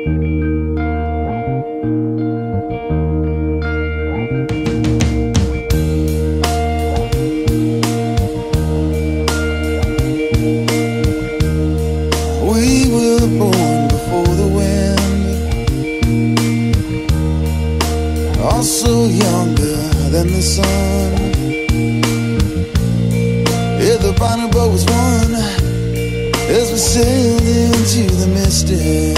Also younger than the sun. Yeah, the final boat was won as we sailed into the mystic.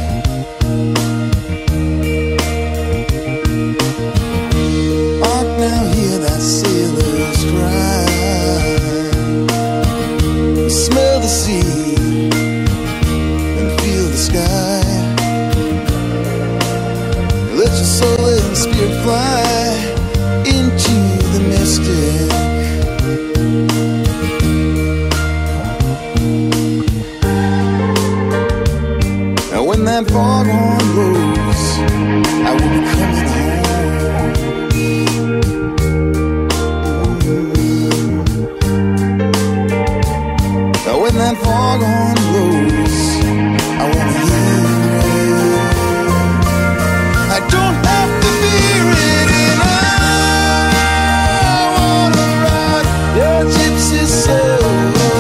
Hark now, hear that sailor's cry. Smell the sea and feel the sky. Let your soul and spirit fly into the mystic. Now when that foghorn blows, I will be coming home. Now when that foghorn blows, I wanna hear it. I don't have to fear it, and I wanna ride your gypsy soul.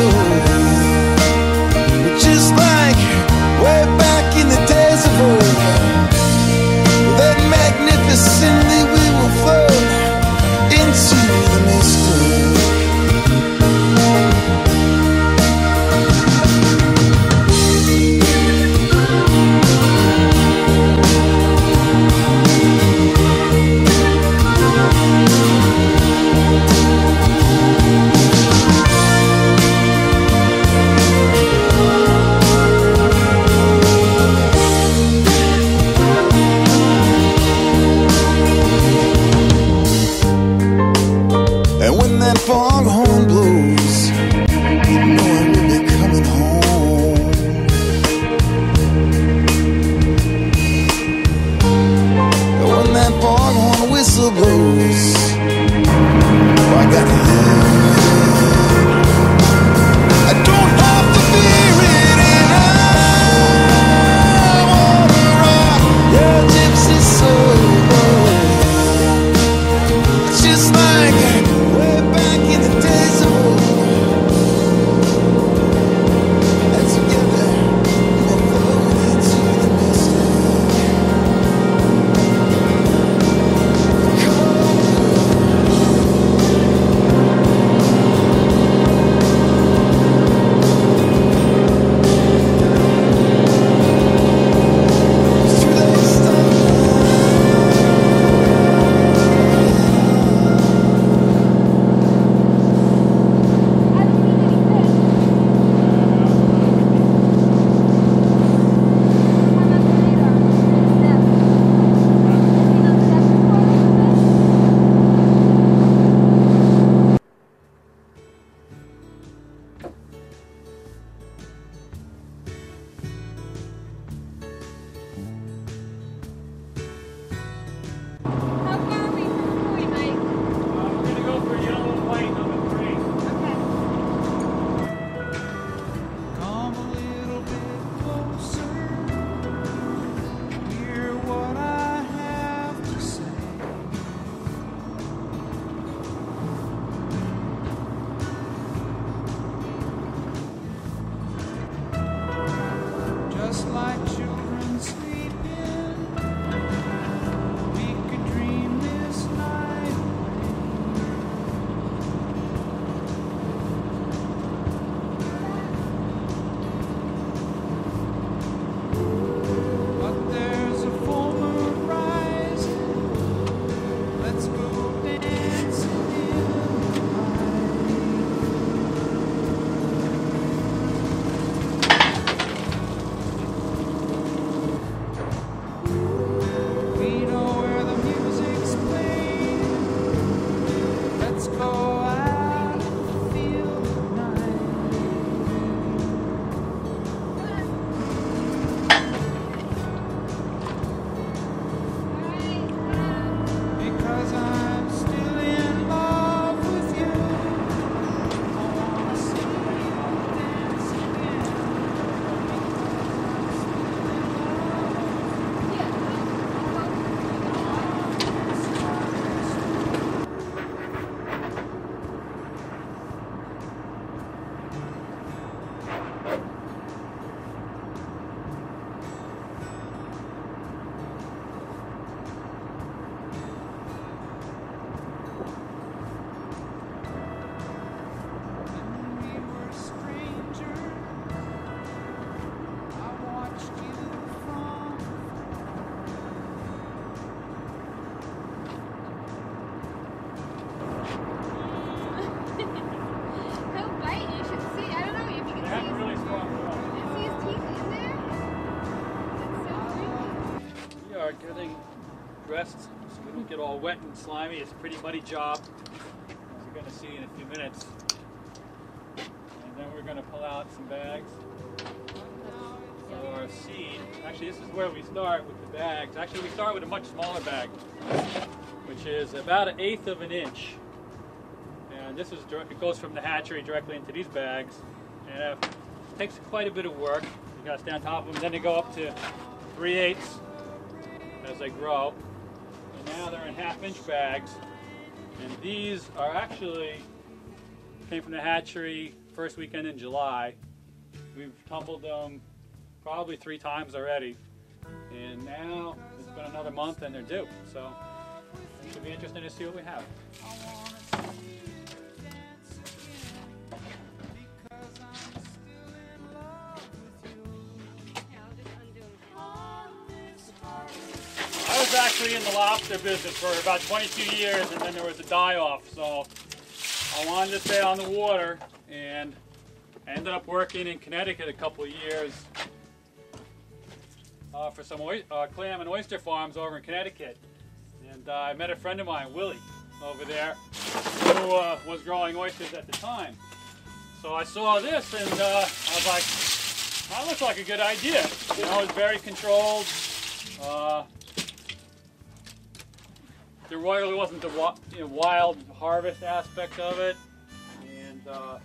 Just like way back in the days of old, that magnificently we will float into the mystic. start getting dressed so we don't get all wet and slimy. It's a pretty muddy job, as you're going to see in a few minutes. And then we're going to pull out some bags for seed. Actually, this is where we start with the bags. Actually, we start with a much smaller bag, which is about 1/8 of an inch. And this is it goes from the hatchery directly into these bags. And it takes quite a bit of work. You got to stay on top of them. Then they go up to 3/8 as they grow. And now they're in 1/2-inch bags. And these are actually came from the hatchery first weekend in July. We've tumbled them probably 3 times already. And now it's been another month and they're due. So it should be interesting to see what we have. I was actually in the lobster business for about 22 years, and then there was a die-off, so I wanted to stay on the water, and I ended up working in Connecticut a couple of years for some clam and oyster farms over in Connecticut. And I met a friend of mine, Willie, over there, who was growing oysters at the time. So I saw this, and I was like, that looks like a good idea. You know, it's very controlled. There really wasn't the wild harvest aspect of it, and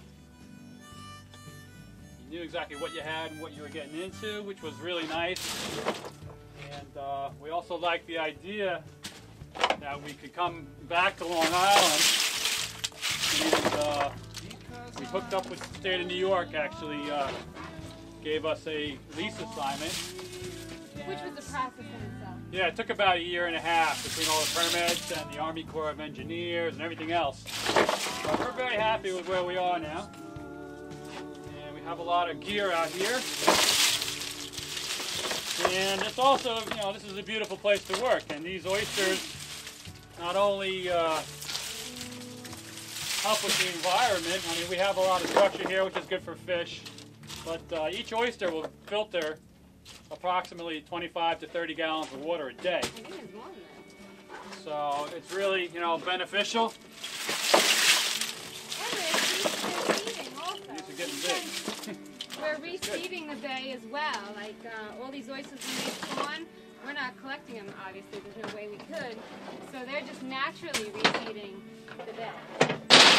you knew exactly what you had and what you were getting into, which was really nice. And we also liked the idea that we could come back to Long Island, and we hooked up with the state of New York. Actually, gave us a lease assignment. Which was the process in itself? Yeah, it took about 1.5 years between all the permits and the Army Corps of Engineers and everything else. But we're very happy with where we are now. And we have a lot of gear out here. And it's also, you know, this is a beautiful place to work. And these oysters not only help with the environment. I mean, we have a lot of structure here, which is good for fish. But each oyster will filter approximately 25 to 30 gallons of water a day. I think it's more than that. So it's really, you know, beneficial. These are getting big. We're reseeding the bay as well. Like all these oysters when they spawn, we're not collecting them, obviously. There's no way we could. So they're just naturally reseeding the bay.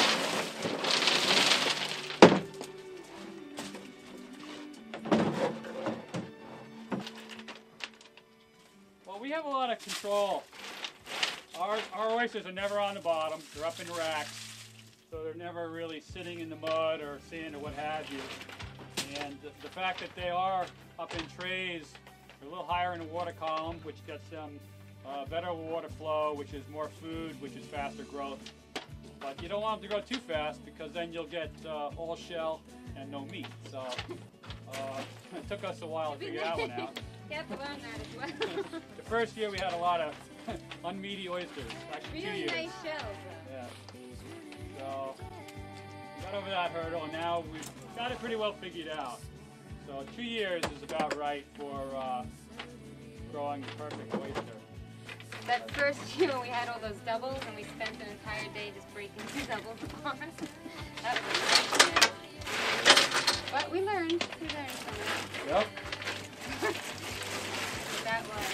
We have a lot of control. Our oysters are never on the bottom. They're up in racks, so they're never really sitting in the mud or sand or what have you. And the fact that they are up in trays, they're a little higher in the water column, which gets them better water flow, which is more food, which is faster growth. But you don't want them to grow too fast because then you'll get all shell and no meat. So it took us a while to figure that one out. You have to learn that as well. The first year we had a lot of unmeaty oysters. Actually, 2 Really years. nice shells. Yeah. So we got over that hurdle, and now we've got it pretty well figured out. So 2 years is about right for growing the perfect oyster. That first year when we had all those doubles and we spent an entire day just breaking the doubles apart. That was a nice year. But we learned. We learned from it. Yep. That was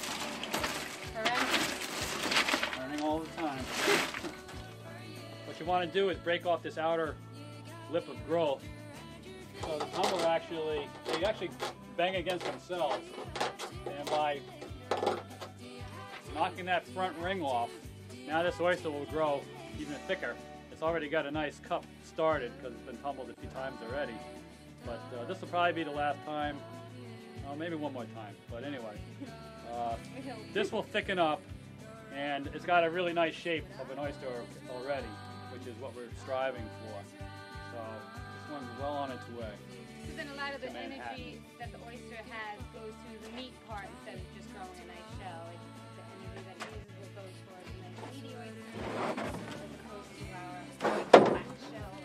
horrendous. Learning all the time. What you want to do is break off this outer lip of growth. So the tumbler they actually bang against themselves. And by knocking that front ring off, now this oyster will grow even thicker. It's already got a nice cup started because it's been tumbled a few times already. But this will probably be the last time. Maybe one more time, but anyway, this will thicken up, and it's got a really nice shape of an oyster already, which is what we're striving for. So this one's well on its way. Because then a lot of the energy that the oyster has goes to the meat part instead of just growing a nice shell. Like the energy that it uses will go towards a nice meaty oyster as opposed to our flat shell.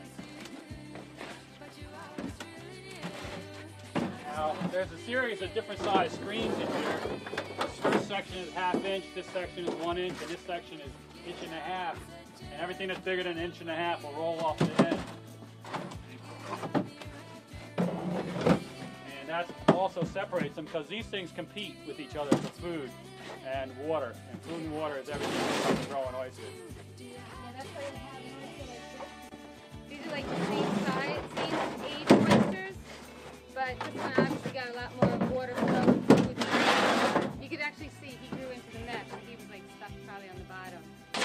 Now, there's a series of different size screens in here. This first section is 1/2 inch, this section is 1 inch, and this section is 1.5 inches. And everything that's bigger than 1.5 inches will roll off the end. And that also separates them because these things compete with each other for food and water. And food and water is everything when it comes to growing oysters. Yeah, that's why they have them also like this. These are like the same size, same age oysters, but this one obviously got a lot more water flow. You could actually see he grew into the mesh and he was like stuck probably on the bottom.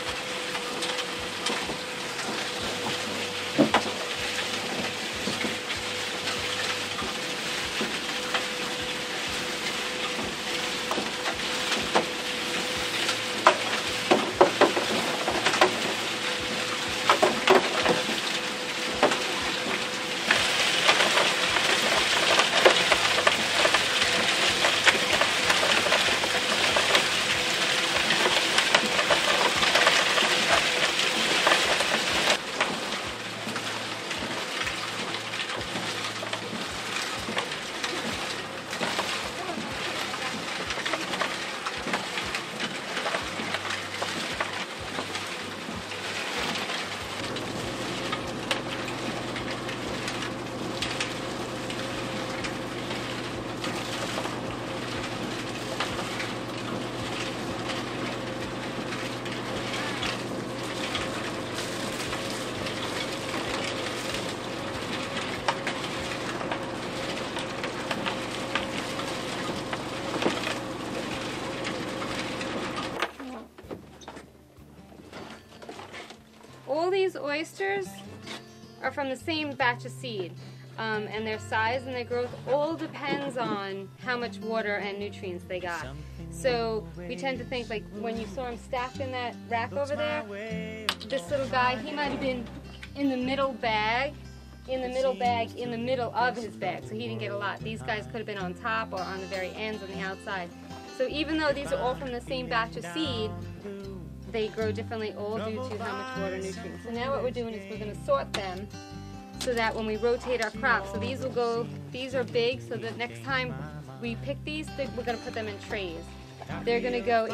All these oysters are from the same batch of seed, and their size and their growth all depends on how much water and nutrients they got. So we tend to think, like when you saw him stacked in that rack over there, this little guy, he might have been in the middle bag, in the middle of his bag, so he didn't get a lot. These guys could have been on top or on the very ends on the outside. So even though these are all from the same batch of seed, they grow differently all due to how much water and nutrients. So now what we're doing is we're going to sort them so that when we rotate our crops, so these will go, these are big, so that next time we pick these, we're going to put them in trays. They're going to go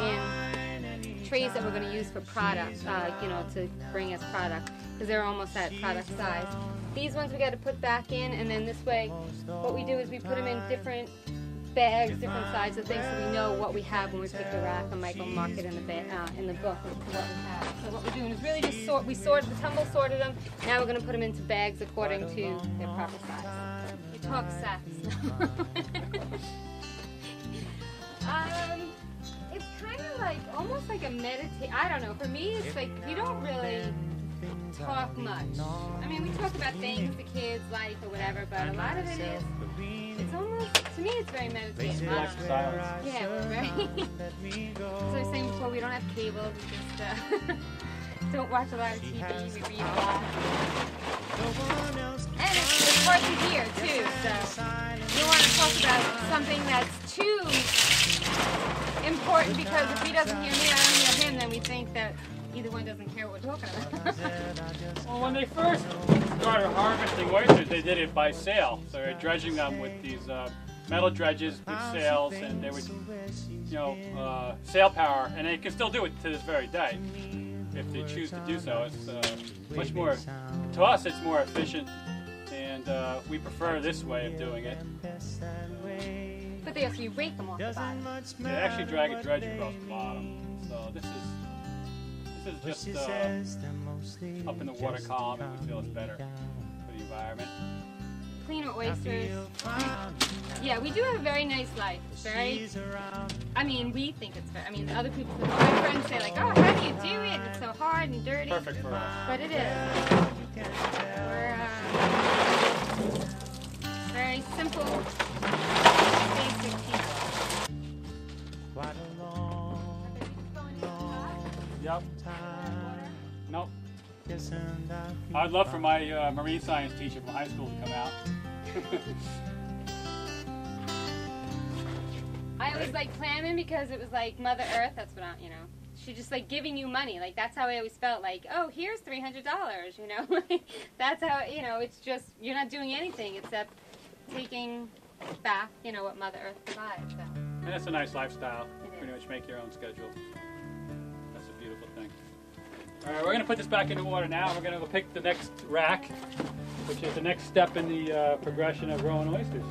in trays that we're going to use for product, to bring as product, because they're almost at product size. These ones we got to put back in, and then this way, what we do is we put them in different bags, different sizes of things, so we know what we have when we pick the rack, and Michael will mark it in the book what we have. So what we're doing is really just sort. We sorted the tumble, sorted them. Now we're going to put them into bags according to their proper size. We talk sacks. It's kind of like almost like a meditation. I don't know. For me, it's like we don't really talk much. I mean, we talk about things, the kids' life or whatever, but a lot of it is. It's almost, to me, it's very meditative. Like silence. Yeah, we're very. As I was saying before, we don't have cable. We just don't watch a lot of TV. We read a lot. And it's hard to hear too. So we want to talk about something that's too important, because if he doesn't hear me, I don't hear him, then we think that either one doesn't care what we're talking about. Well, when they first started harvesting oysters, they did it by sail. So they were dredging them with these metal dredges with sails, and they would, sail power, and they can still do it to this very day if they choose to do so. It's much more, to us, it's more efficient, and we prefer this way of doing it. But they also, you rake them off the bottom. They actually drag a dredge across the bottom. So this is just up in the water column, and we feel it's better for the environment. Cleaner oysters. Yeah, we do have a very nice life. Very, I mean, we think it's very, I mean, other people, my friends say like, oh, how do you do it? It's so hard and dirty. Perfect for us. But it is. We're very simple, basic people. Yep. Nope. I'd love for my marine science teacher from high school to come out. I always like clamming because it was like Mother Earth. That's what she's just like giving you money. Like that's how I always felt. Like, oh, here's $300. That's how it's just you're not doing anything except taking back what Mother Earth provides. So. And it's a nice lifestyle. It Pretty is. much make your own schedule. That's a beautiful thing. All right, we're gonna put this back in the water now. We're gonna go pick the next rack, which is the next step in the progression of growing oysters.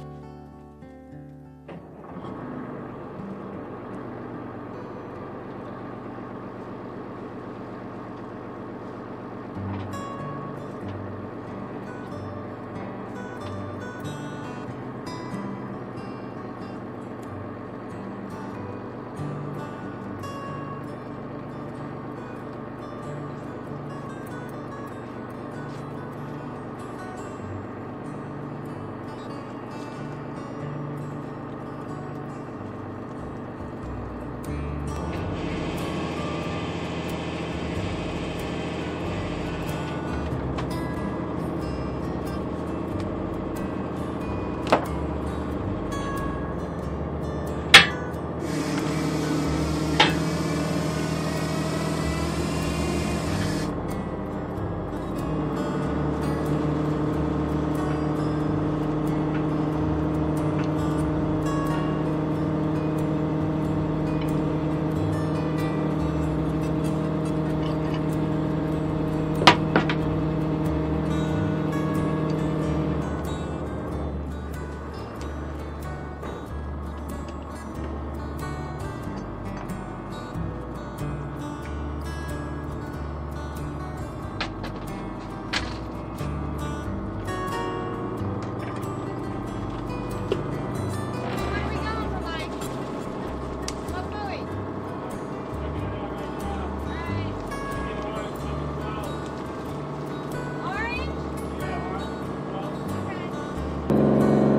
Where are we going for, Mike? What buoy? Alright. Orange? Okay.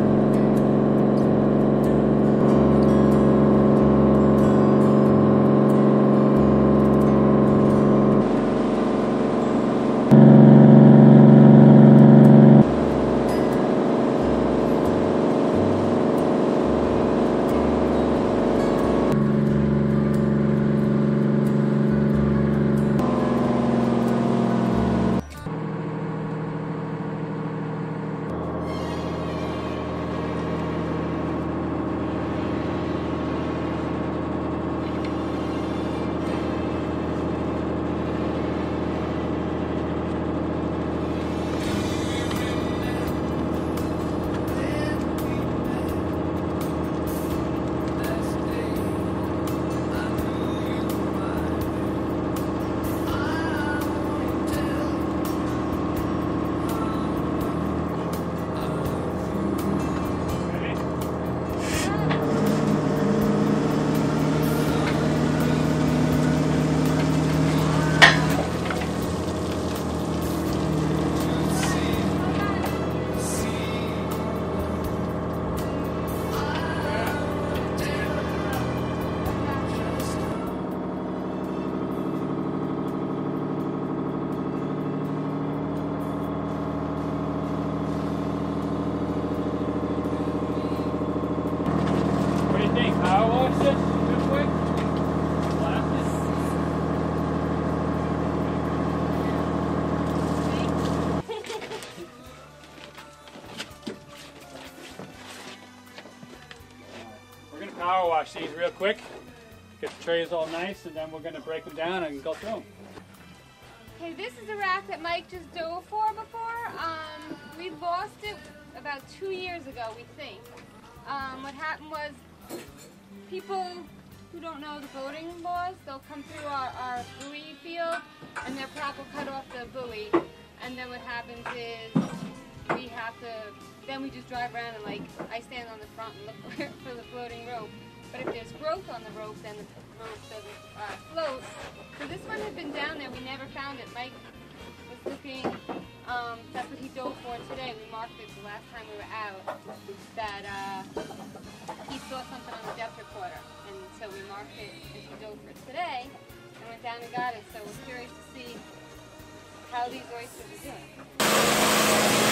What do you think? Power wash this real quick? Blast it? We're gonna power wash these real quick. Get the trays all nice, and then we're gonna break them down and go through them. Okay, this is a rack that Mike just dove for before. We lost it about 2 years ago, we think. What happened was people who don't know the boating laws, they'll come through our buoy field and their prop will cut off the buoy. And then what happens is then we just drive around and I stand on the front and look for the floating rope. But if there's growth on the rope, then the rope doesn't float. So this one had been down there, we never found it. Mike was looking, that's what he dove for today. We marked it the last time we were out, that he saw something on the depth recorder. And so we marked it and he dove for it today and went down and got it. So we're curious to see how these oysters are doing.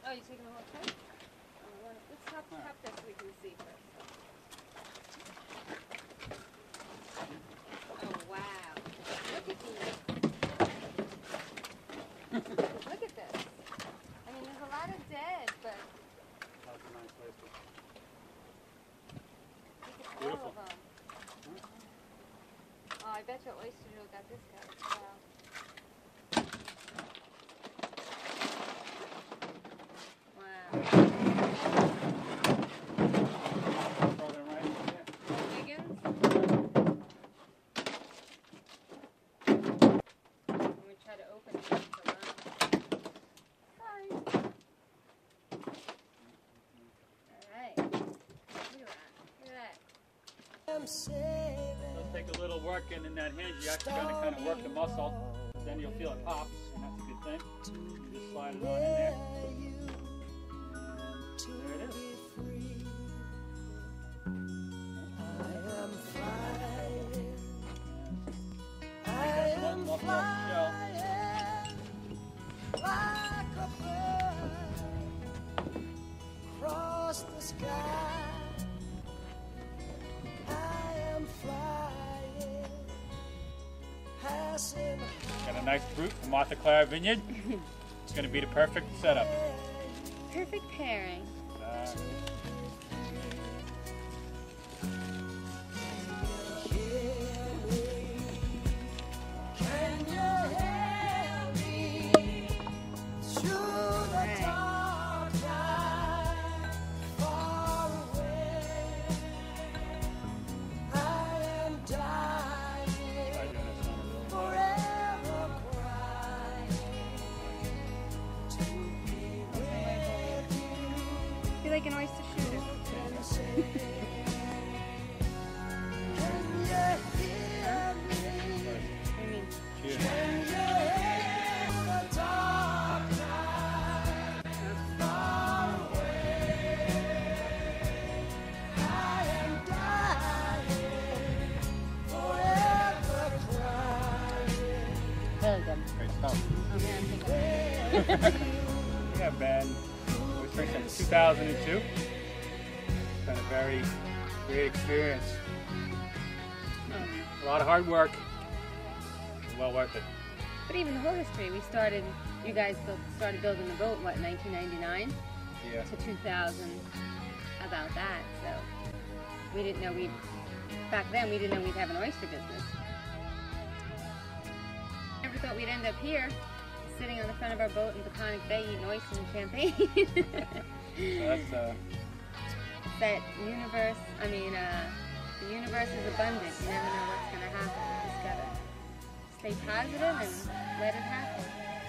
Oh, you're taking the whole tray? Let's top this so we can see first. Oh, wow. Look at these. Look at this. I mean, there's a lot of dead, but That's a nice oyster. look at all Beautiful. of them. Oh, I bet your oyster drill got this guy. Wow. Wow. Throw them right in there. Higgins? I'm going to try to open it. Sorry. Alright. Look at that. Look at that. It'll take a little work, and in that hinge, you actually got to kind of work the muscle. Then you'll feel it pops, and that's a good thing. You just slide it on in there. And there it is. Take that one off the shell. Like a bird across the sky, I am flying, passing Got a nice fruit from Martha Clara Vineyard. It's going to be the perfect setup. Perfect pairing. Can you hear me through the dark night, far away? I am dying, forever crying to be with you. Feel like an oyster shooter. Can you hear me? I mean, Cheers. Can you hear the dark night far away? I am dying, forever crying. really good. Great stuff. I'm going to take a Yeah, Ben. Oyster since 2002. It's been a very great experience. A lot of hard work. Well worth it. But even the whole history, you guys started building the boat, what, 1999 Yeah. to 2000, about that. So we didn't know back then we didn't know we'd have an oyster business. Never thought we'd end up here, sitting on the front of our boat in Peconic Bay eating oysters and champagne. So that's That universe, the universe is abundant. You never know what's going to happen. You just got to stay positive and let it happen.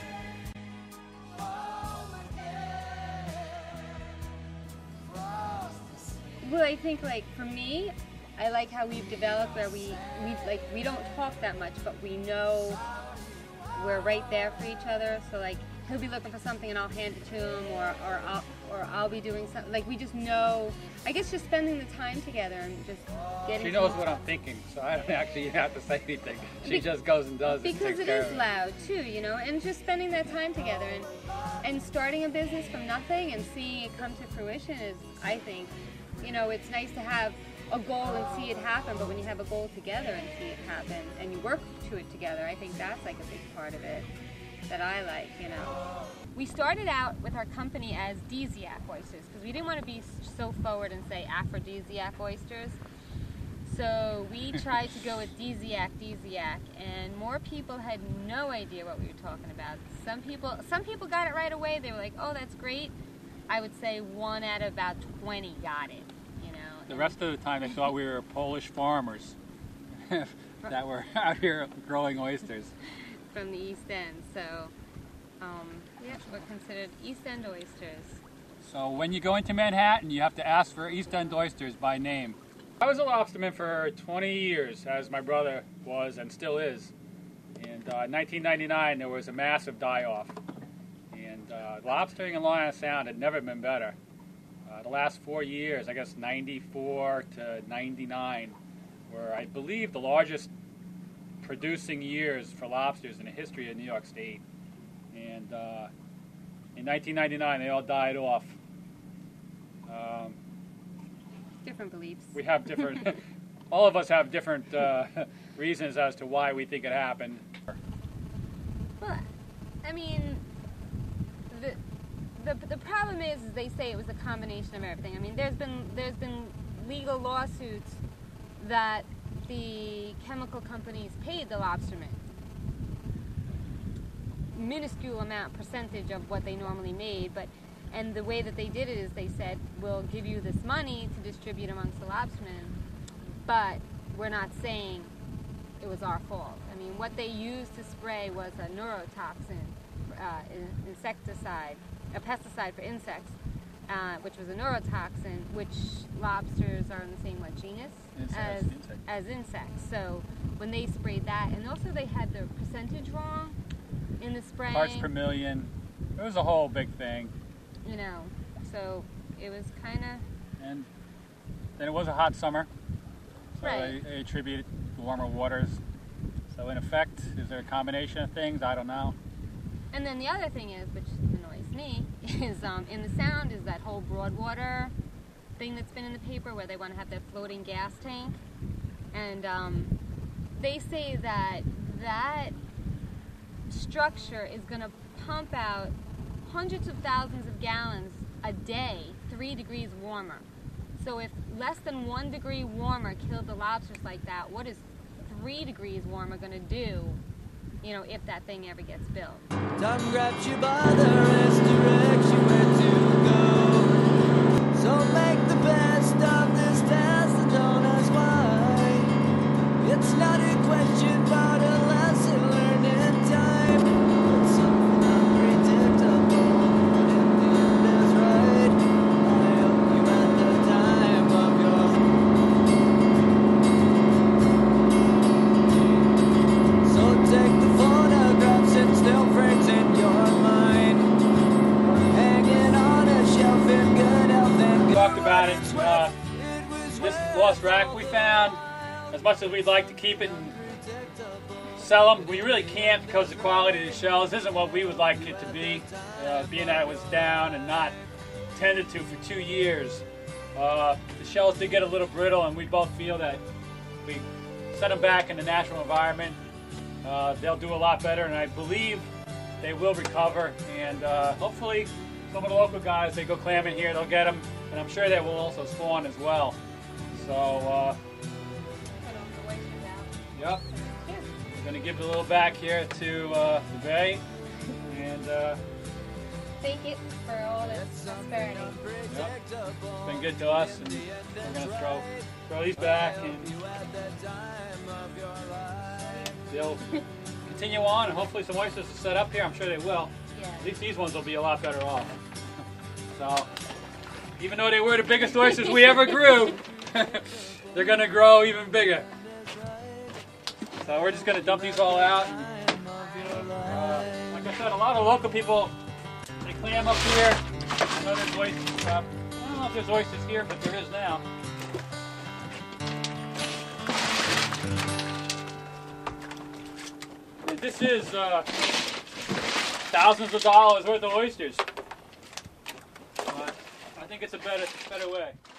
Well, I think, like, for me, I like how we've developed where we don't talk that much, but we know we're right there for each other. So, like, he'll be looking for something and I'll hand it to him, or I'll be doing something. Like, we just know, I guess, just spending the time together and just getting she knows what I'm thinking, so I don't actually have to say anything. She just goes and does it. and because takes it care is of it. loud too, you know, and just spending that time together and starting a business from nothing and seeing it come to fruition is, I think, you know, it's nice to have a goal and see it happen, but when you have a goal together and see it happen and you work to it together, I think that's like a big part of it that I like, you know. We started out with our company as Desiac Oysters because we didn't want to be so forward and say Aphrodisiac Oysters. So we tried to go with Desiac, and more people had no idea what we were talking about. Some people got it right away. They were like, "Oh, that's great." I would say 1 out of about 20 got it. You know. The rest of the time, they thought we were Polish farmers that were out here growing oysters. From the East End, so yeah, we're considered East End oysters. So when you go into Manhattan, you have to ask for East End oysters by name. I was a lobsterman for 20 years, as my brother was and still is. And in 1999, there was a massive die-off. And lobstering in Long Island Sound had never been better. The last 4 years, I guess 94 to 99, were, I believe, the largest producing years for lobsters in the history of New York State. And In 1999, they all died off. Different beliefs. We have different, all of us have different reasons as to why we think it happened. Well, I mean, the problem is they say it was a combination of everything. I mean, there's been legal lawsuits that the chemical companies paid the lobstermen minuscule amount percentage of what they normally made, and the way that they did it is they said, we'll give you this money to distribute amongst the lobstermen, but we're not saying it was our fault. I mean, what they used to spray was a neurotoxin, insecticide, a pesticide for insects, which was a neurotoxin, which lobsters are in the same genus as insects. So when they sprayed that, and also they had the percentage wrong in the spraying. Parts per million. It was a whole big thing. You know, so it was kind of... And then it was a hot summer, so right. they attributed warmer waters. So in effect, is there a combination of things? I don't know. And then the other thing is, which annoys me, is in the Sound is that whole Broadwater thing that's been in the paper where they want to have their floating gas tank. And they say that that structure is going to pump out hundreds of thousands of gallons a day, 3 degrees warmer. So if less than 1 degree warmer killed the lobsters like that, what is 3 degrees warmer going to do, you know, if that thing ever gets built? Time grabs you by the wrist, directs you where to go. So make the best of this test and don't ask why. It's not a question but a lesson learned in time. It's something unpredictable, but in the end is right. I hope you had the time of your... So take the photographs and still frames in your mind, hanging on a shelf in good health and good... Talked about it. This lost rack we found. As much as we'd like to keep it and sell them, we really can't because the quality of the shells isn't what we would like it to be. Being that it was down and not tended to for 2 years. The shells did get a little brittle, and we both feel that if we set them back in the natural environment, they'll do a lot better, and I believe they will recover. And hopefully some of the local guys, they go clamming here, they'll get them, and I'm sure they will also spawn as well. So, yep. We're going to give it a little back here to the bay, and Thank it for all this prosperity. yep. It's been good to us, and we're going to throw these back, and they'll continue on, and hopefully some oysters will set up here. I'm sure they will. Yeah. At least these ones will be a lot better off. So, even though they were the biggest oysters we ever grew, they're going to grow even bigger. So we're just going to dump these all out. And, like I said, a lot of local people, they clam up here. I know there's oysters. I don't know if there's oysters here, but there is now. And this is thousands of dollars worth of oysters. But I think it's a better way.